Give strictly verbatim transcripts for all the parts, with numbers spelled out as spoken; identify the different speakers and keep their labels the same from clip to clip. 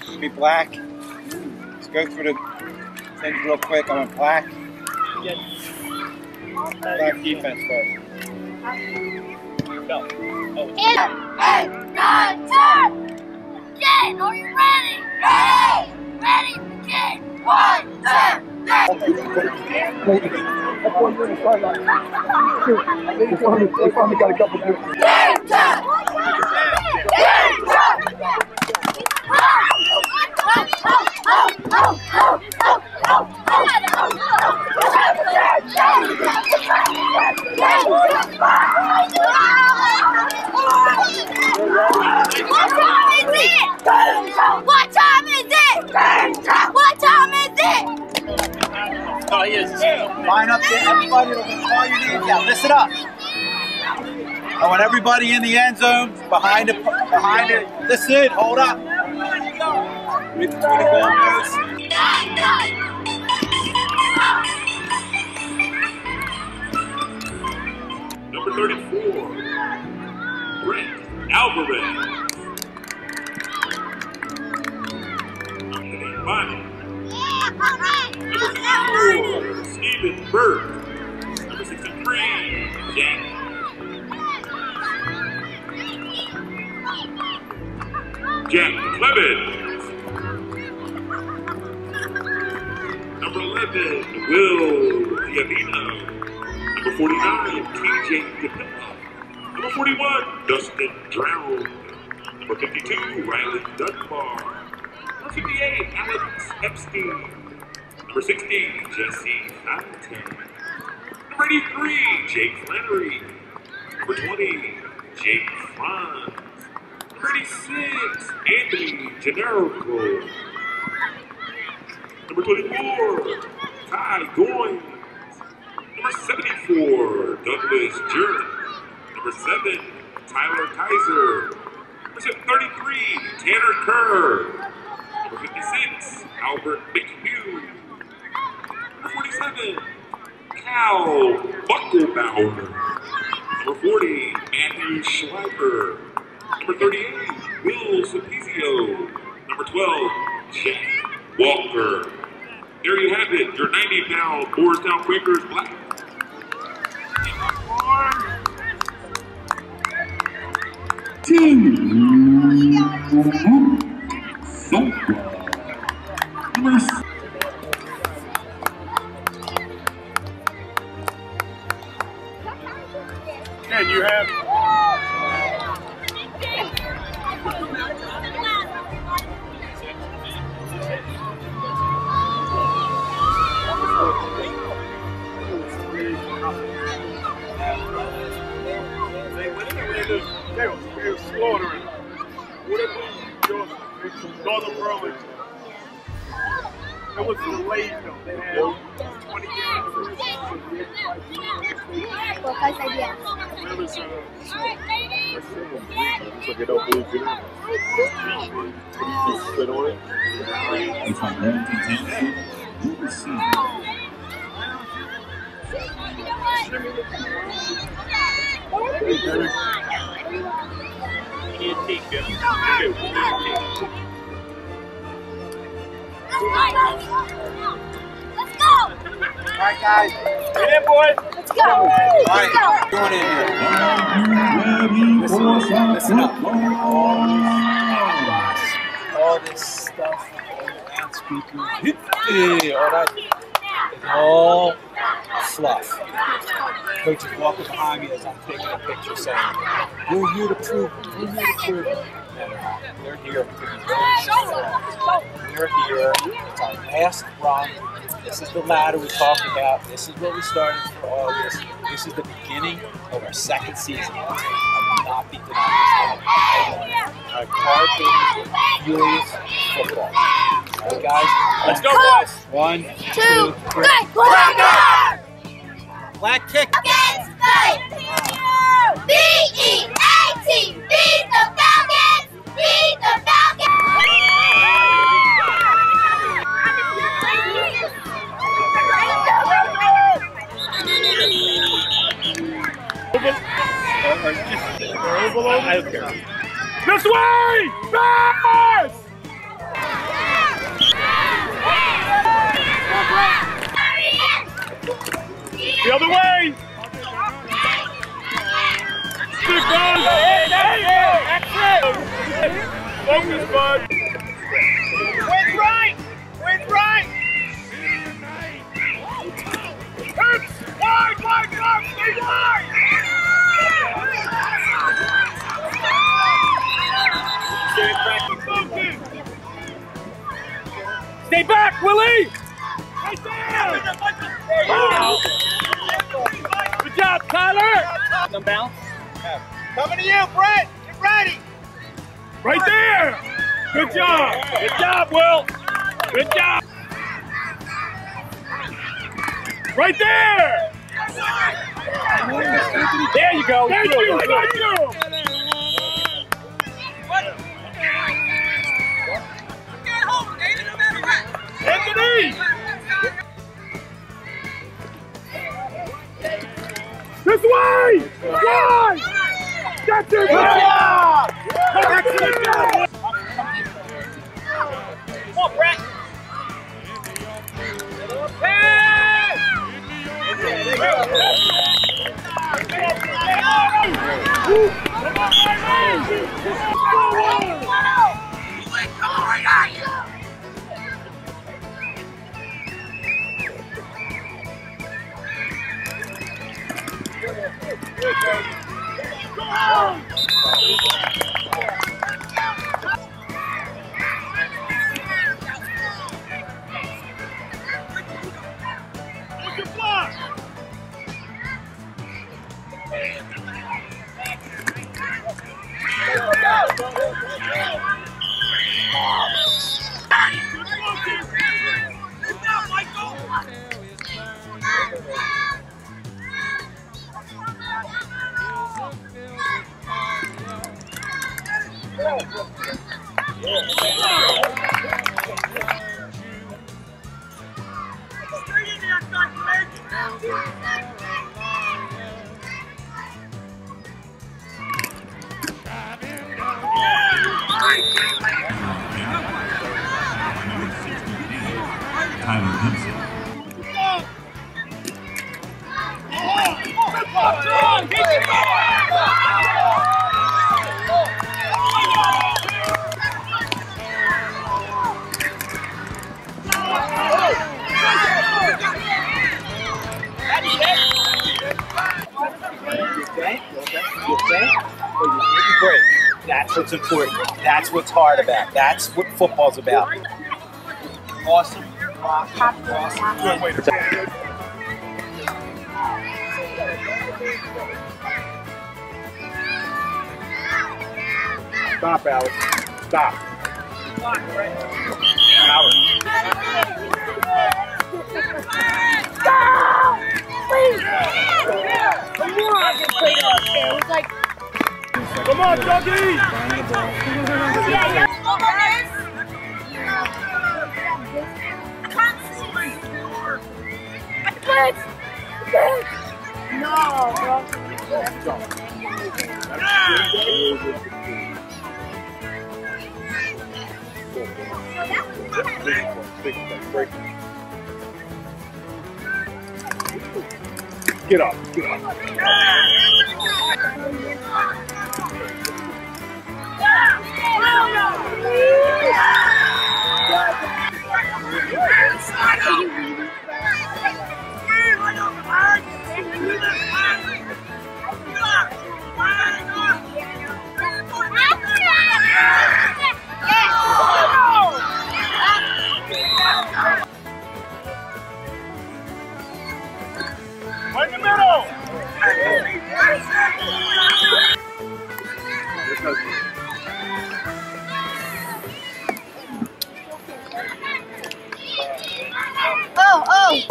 Speaker 1: Be black. Let's go through the things real quick. I want black. Black defense first. Go. Oh.
Speaker 2: Eight, nine, ten. Begin. Are you ready? Ready. Ready. Begin. One, two, three.
Speaker 3: They finally got a couple of
Speaker 2: What time is it? What time is it?
Speaker 1: Oh, he is. Line up there, everybody. Call your names out. Listen up. I want everybody in the end zone, behind it, behind it. Listen, hold up. Between the goalposts.
Speaker 4: Number thirty-four, Brent Alvarez. Okay, Bonnie. Number fifty-four, Stephen Burke. Number sixty-three, James. Jack Clemens. Number eleven, Will Diavino. Number forty-nine, T J DePilla. Number forty-one, Dustin Drown. Number fifty-two, Riley Dunbar. Number fifty-eight, Alex Epstein. Number sixty, Jesse Fountain. Number eighty-three, Jake Flannery. Number twenty, Jake Franz. Number eighty-six, Anthony Gennaro. Number twenty-four, Ty Goins. Number seventy-four, Douglas Jern. Number seven, Tyler Kaiser. Number thirty-three, Tanner Kerr. Number fifty-six, Albert McHugh. Number forty-seven, Cal Buckelbauer. Number forty, Matthew Schleifer. Number thirty-eight, Will Sapizio. Number twelve, Jack Walker. There you have it, your ninety pound Burlington Quakers black.
Speaker 3: team.
Speaker 5: And you have They were, they were slaughtering. What if we from Northern Burlington? It was delayed though. They had twenty games.
Speaker 2: What kind of idea?
Speaker 5: It was uh,
Speaker 3: So they don't believe in it. You spit on it.
Speaker 6: It's on Burlington Twsp. You will see.
Speaker 5: can't take them.
Speaker 2: Let's go!
Speaker 1: Alright, guys.
Speaker 5: Get in, boys.
Speaker 2: Let's go!
Speaker 1: Alright,
Speaker 2: Let's go!
Speaker 1: going in here.
Speaker 6: Listen up.
Speaker 1: Listen up. All this stuff, loudspeakers, all that is all fluff. Coach is walking behind me as I'm taking a picture saying, we're here to prove it, we're here to prove it. And they're here to be very strong. We're here, it's our last run. This is the ladder we talked about. This is what we started for August. This is the beginning of our second season. I will not be denying this. Our card is furious football. All right, guys?
Speaker 5: Let's go, boys.
Speaker 1: One,
Speaker 2: Two,
Speaker 1: three.
Speaker 2: three, Quakers!
Speaker 1: Black kick.
Speaker 2: Falcons fight! B E A T! Beat the Falcons! Beat the Falcons!
Speaker 5: This way! Fast! The other way! Stick on! That's it! Focus, bud! Wind's right! Wind's right! Hits! Wide, wide, wide! Stay wide! Stay back and focus! Stay back, Willie! Right there! Good job, Tyler!
Speaker 1: Some bounce.
Speaker 5: Coming to you, Brett! Get ready! Right there! Good job! Good job, Will! Good job! Right there! There you go! Thank you! Thank you! Anthony! This way! Why? That's it! Good job! Excellent job! Come on, Brett! Pass!
Speaker 6: Tyler Hempson.
Speaker 1: That's what's important. That's what's hard about. That's what football's about. Awesome. Awesome. Good way to
Speaker 5: Stop, Alex. Stop. Alex.
Speaker 2: Stop! Please! Come on, I just played off there. It was like...
Speaker 5: Come on, Dougie!
Speaker 2: Yeah, yeah. Blitz! Blitz! No, bro.
Speaker 5: Get up, get up. Right in the middle!
Speaker 2: Oh, oh!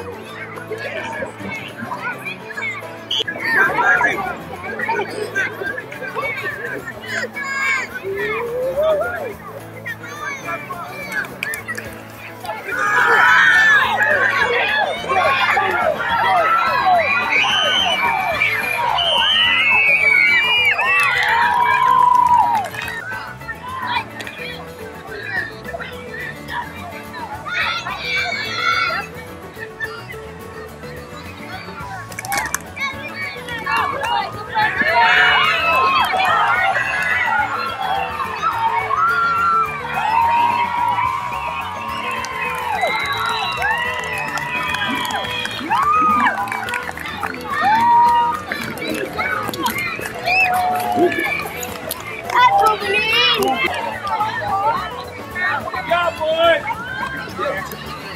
Speaker 4: Thank you.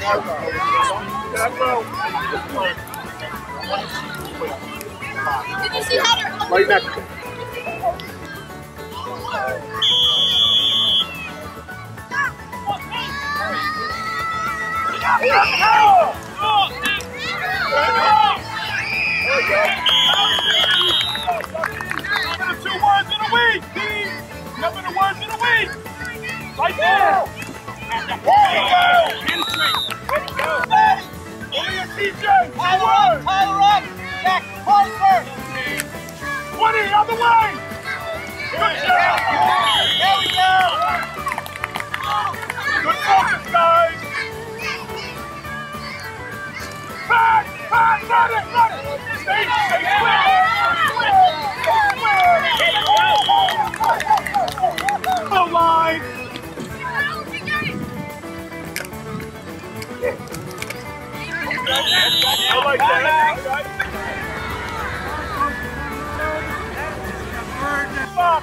Speaker 2: Did you see Hunter?
Speaker 5: Right next to him. Two words in a week, team. Number the words in a week. Right there. There you go. Over your T J.
Speaker 1: Tyler up, Tyler up. Jack, Parker.
Speaker 5: twenty, other way. Good job.
Speaker 1: There we go.
Speaker 5: Good focus, guys. Pass, pass, run it, run it. Stay, stay square. Goal line. I like that. Stop.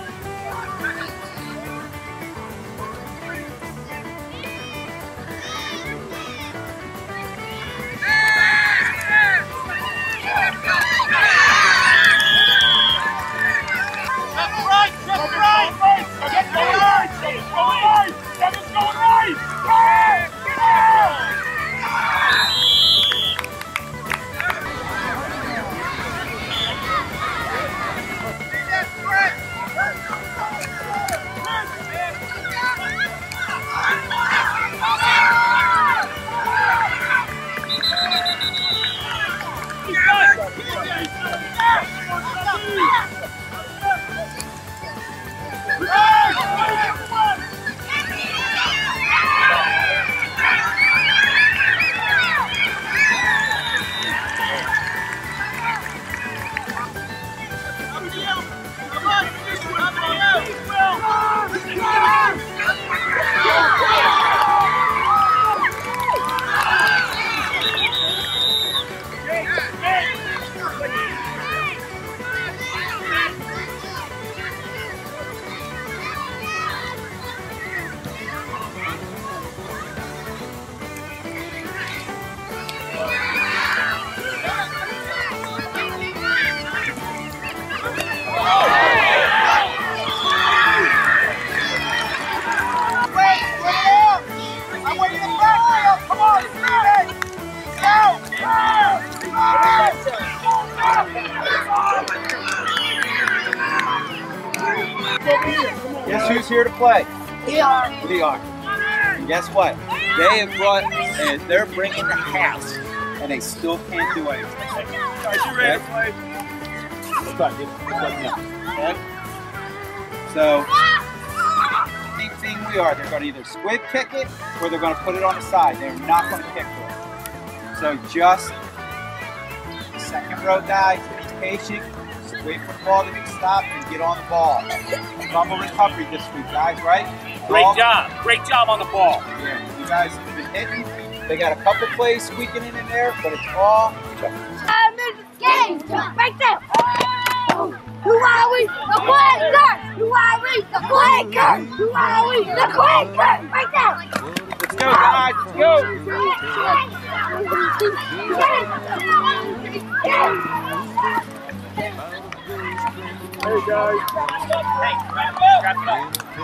Speaker 1: Right, just right.
Speaker 5: Get going right. Get going right. Get us going right. Right.
Speaker 1: Guess who's here to play? We are. We are. And guess what? They have brought, and they're bringing the house, and they still can't do anything.
Speaker 5: Guys, you ready to play?
Speaker 1: Let's try. Get, get now. Okay? So, same thing we are. They're going to either squib kick it, or they're going to put it on the side. They're not going to kick it. So just second row guys, be patient. Wait for the ball to be stopped and get on the ball. Fumble recovery this week, guys, right?
Speaker 7: Great
Speaker 1: Ball.
Speaker 7: job. Great job on the ball.
Speaker 1: Yeah, you guys have been hitting. They got a couple plays squeaking in and there, but it's all
Speaker 2: I'm in the game. Right there. Who are we? The Quakers. Who are we? The Quakers. Who are we? The Quakers. Right there.
Speaker 1: Let's go, guys. Let's go.
Speaker 5: Hey, guys.
Speaker 7: Hey, wrap it up.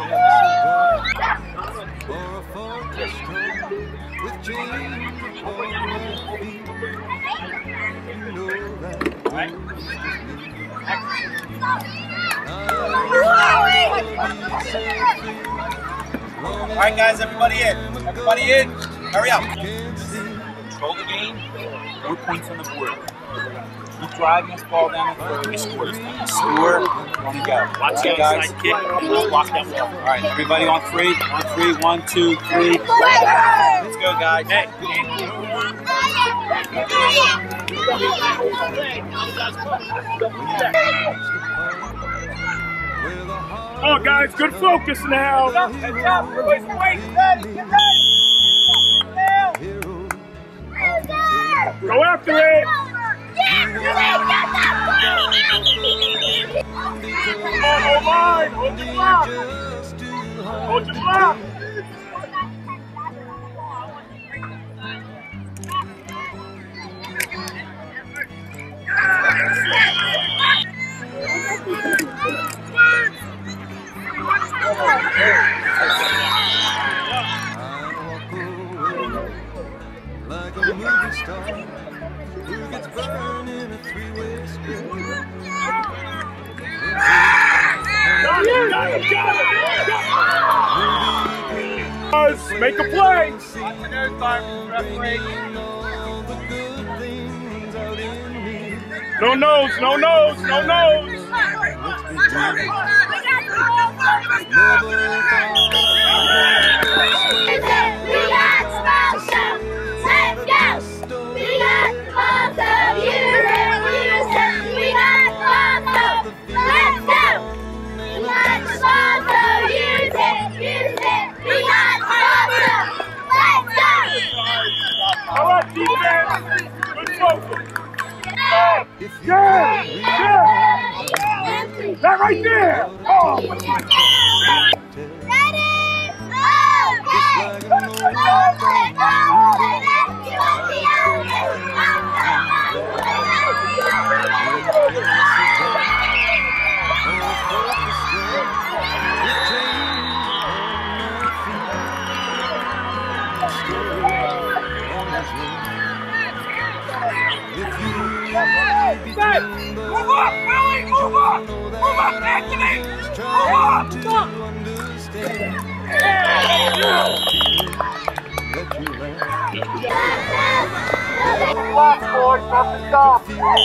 Speaker 1: All right, guys, everybody in. Everybody in. Hurry up. Control the game. Four points on the board. Keep driving this ball down the field. We score. Score. Want to go.
Speaker 7: Watch the
Speaker 1: guys.
Speaker 7: outside kick. Block that wall.
Speaker 1: All right, everybody on three. On three. One, two, three. Let's go, guys.
Speaker 7: Hey.
Speaker 5: Oh, guys, good focus now.
Speaker 1: Heads up. Release the weight. Ready. Get ready.
Speaker 5: Go after it. Come on, hold line. Hold your block. Hold your block.
Speaker 8: Like a movie star who gets burned in a three-way script.
Speaker 5: Make a play! No nose, no nose, no nose! All right, defense! Good focus! Yeah! Yeah! That right there! Oh!
Speaker 2: Ready?
Speaker 5: Move up, Willie! Move up! Move up, Anthony! Move up! Stop! Left, boys, not to stop.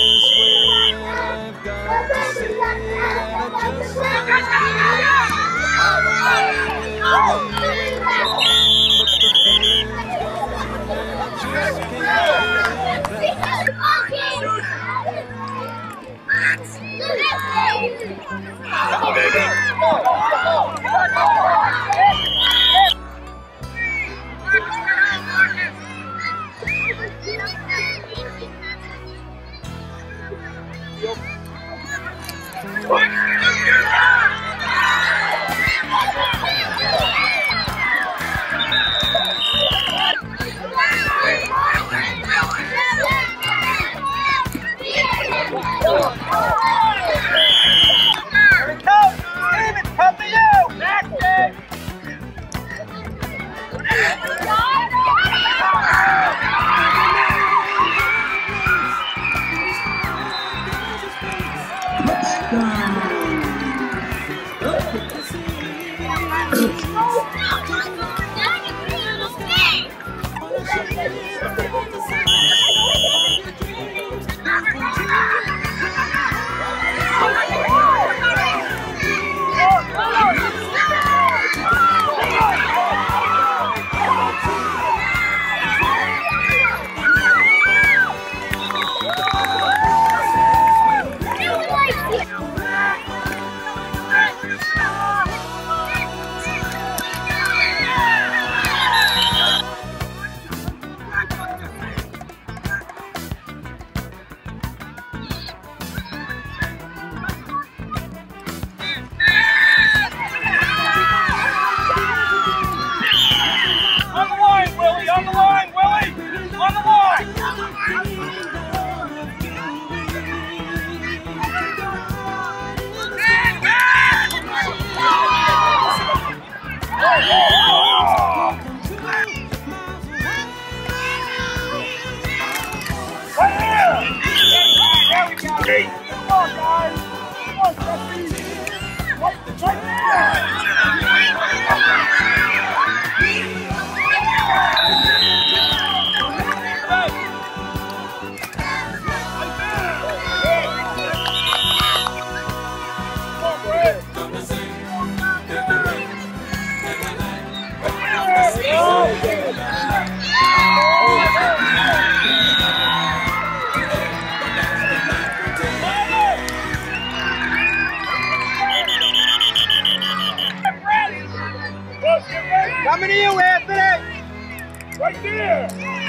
Speaker 5: Coming to you, Anthony! Right there!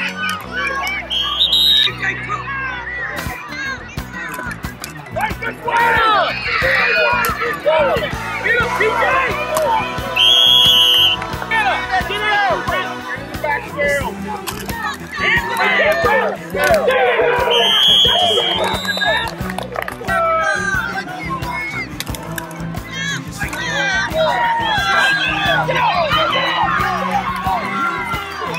Speaker 5: Right this way! Get him, P J! Get him! Get him! Back field! Anthony, get him!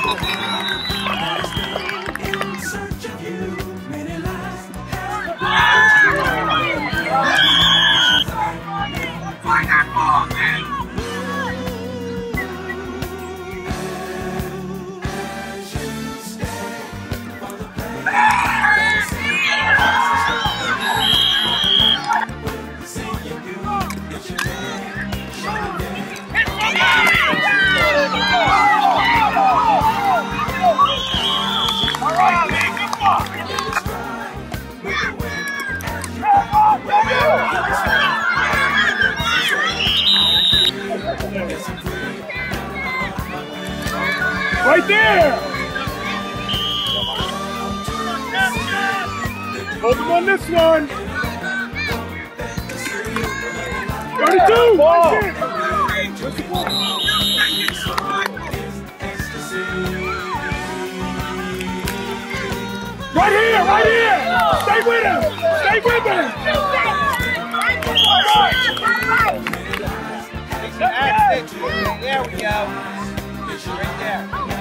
Speaker 5: Right there! Hold him on this one! thirty-two! Ball. Right here! Right here! Stay with him! Stay with him!
Speaker 1: There we go. Right there.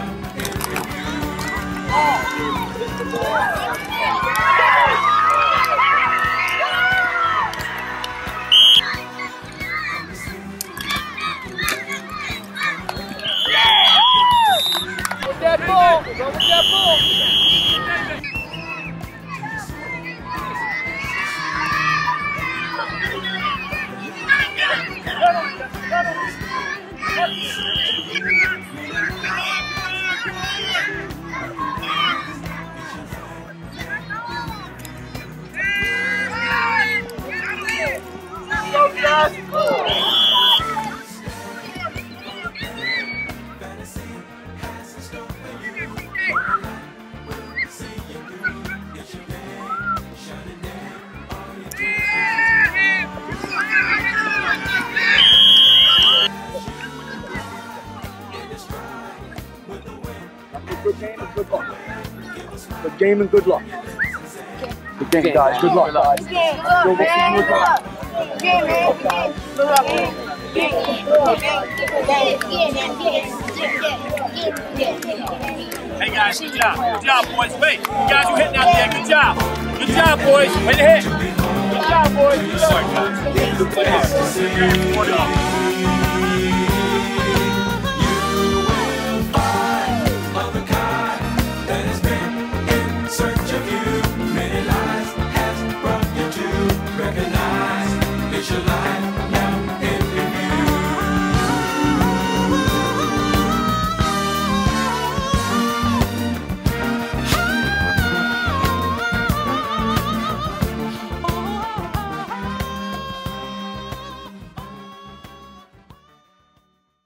Speaker 1: With that ball, go with that ball.
Speaker 5: Good game and good luck. Good game and good luck. Good game, guys. Good luck, guys.
Speaker 2: Good game, good luck. Good man, good luck.
Speaker 7: Hey guys, good job. Good job, boys. Wait, you guys are hitting out there. Good job. Good job, boys. Way to hit. Good job, boys. Good job.